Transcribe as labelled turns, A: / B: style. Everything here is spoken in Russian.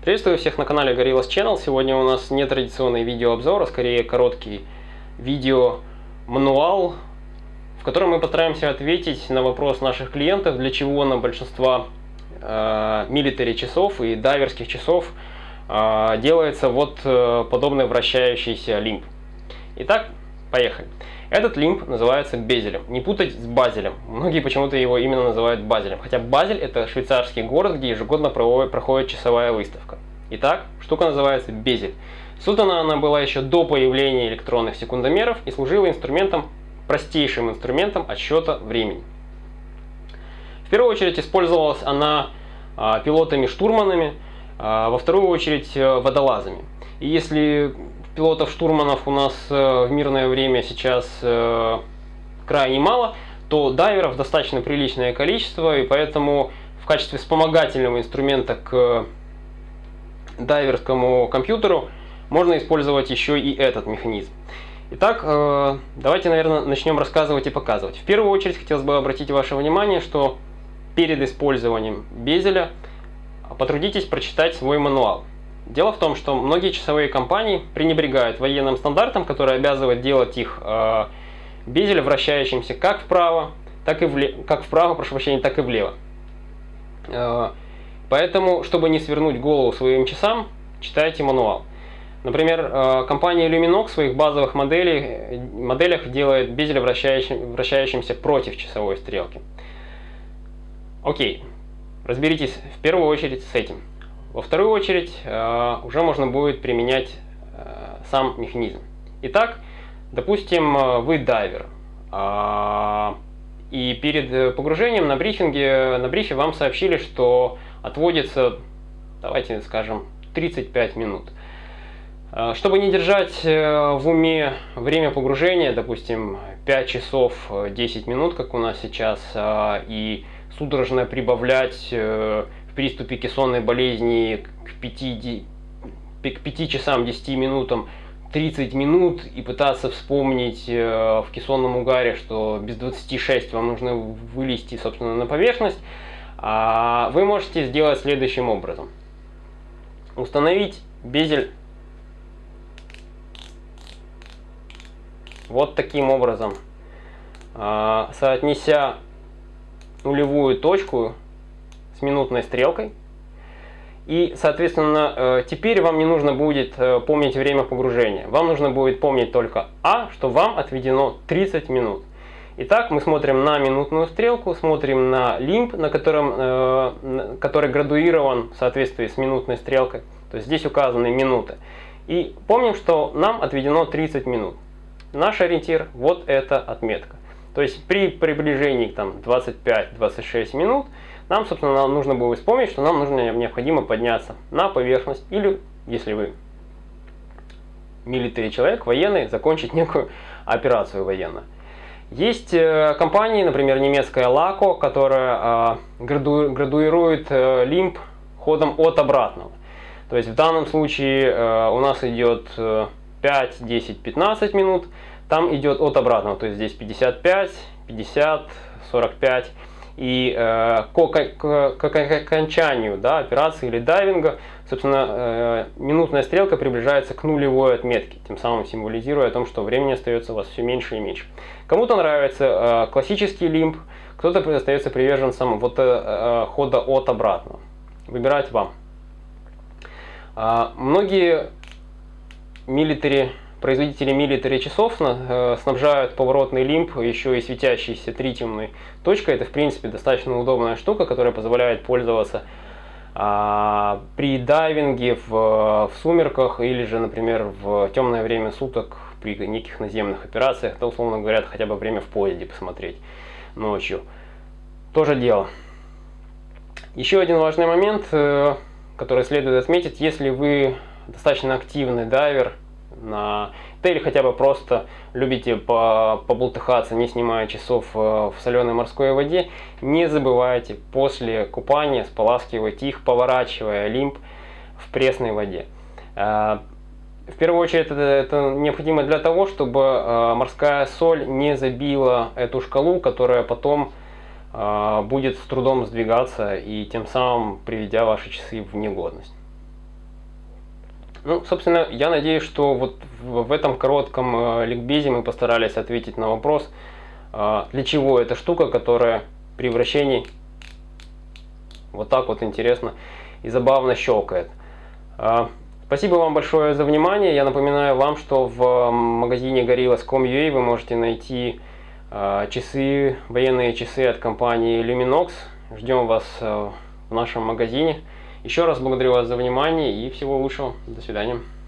A: Приветствую всех на канале Gorillas Channel. Сегодня у нас не традиционный видеообзор, а скорее короткий видео-мануал, в котором мы постараемся ответить на вопрос наших клиентов, для чего на большинство милитари часов и дайверских часов делается вот подобный вращающийся лимб. Итак, поехали. Этот лимб называется безелем. Не путать с базелем. Многие почему-то его именно называют базелем. Хотя Базель — это швейцарский город, где ежегодно проходит часовая выставка. Итак, штука называется безель. Создана она была еще до появления электронных секундомеров и служила инструментом, простейшим инструментом отсчета времени. В первую очередь использовалась она пилотами-штурманами, во вторую очередь водолазами. И если пилотов-штурманов у нас в мирное время сейчас крайне мало, то дайверов достаточно приличное количество, и поэтому в качестве вспомогательного инструмента к дайверскому компьютеру можно использовать еще и этот механизм. Итак, давайте, наверное, начнем рассказывать и показывать. В первую очередь хотелось бы обратить ваше внимание, что перед использованием безеля потрудитесь прочитать свой мануал. Дело в том, что многие часовые компании пренебрегают военным стандартом, который обязывает делать их безель вращающимся как вправо, так и влево. Поэтому, чтобы не свернуть голову своим часам, читайте мануал. Например, компания Luminox в своих базовых моделях делает безель вращающимся против часовой стрелки. Окей, разберитесь в первую очередь с этим. Во вторую очередь уже можно будет применять сам механизм. Итак, допустим, вы дайвер, и перед погружением на брифе вам сообщили, что отводится, давайте скажем, 35 минут. Чтобы не держать в уме время погружения, допустим, 5 часов 10 минут, как у нас сейчас, и судорожно прибавлять в приступе кессонной болезни к 5 часам 10 минутам 30 минут и пытаться вспомнить в кессонном угаре, что без 26 вам нужно вылезти, собственно, на поверхность, вы можете сделать следующим образом. Установить безель вот таким образом, соотнеся нулевую точку с минутной стрелкой. И, соответственно, теперь вам не нужно будет помнить время погружения. Вам нужно будет помнить только что вам отведено 30 минут. Итак, мы смотрим на минутную стрелку, смотрим на лимб, который градуирован в соответствии с минутной стрелкой. То есть здесь указаны минуты. И помним, что нам отведено 30 минут. Наш ориентир – вот эта отметка. То есть при приближении к 25-26 минут нам, собственно, нужно будет вспомнить, что нам необходимо подняться на поверхность, или, если вы милитари человек, военный, закончить некую операцию военную. Есть компании, например, немецкая LACO, которая градуирует лимб ходом от обратного. То есть в данном случае у нас идет 5, 10, 15 минут, там идет от обратного, то есть здесь 55, 50, 45. И к окончанию операции или дайвинга, собственно, минутная стрелка приближается к нулевой отметке, тем самым символизируя о том, что времени остается у вас все меньше и меньше. Кому-то нравится классический лимб, кто-то остается приверженцем хода от обратного. Выбирать вам. Многие производители милитари часов снабжают поворотный лимб еще и светящейся тритиумной точкой. Это, в принципе, достаточно удобная штука, которая позволяет пользоваться при дайвинге в сумерках или же, например, в темное время суток при неких наземных операциях, то, условно говоря, хотя бы время в поезде посмотреть ночью. То же дело. Еще один важный момент, который следует отметить: если вы достаточно активный дайвер, или хотя бы просто любите побултыхаться, не снимая часов в соленой морской воде, не забывайте после купания споласкивать их, поворачивая лимб в пресной воде. В первую очередь это необходимо для того, чтобы морская соль не забила эту шкалу, которая потом будет с трудом сдвигаться и тем самым приведя ваши часы в негодность. Ну, собственно, я надеюсь, что вот в этом коротком ликбезе мы постарались ответить на вопрос, для чего эта штука, которая при вращении вот так вот интересно и забавно щелкает. Спасибо вам большое за внимание. Я напоминаю вам, что в магазине gorillas.com.ua вы можете найти часы, военные часы от компании Luminox. Ждем вас в нашем магазине. Еще раз благодарю вас за внимание и всего лучшего. До свидания.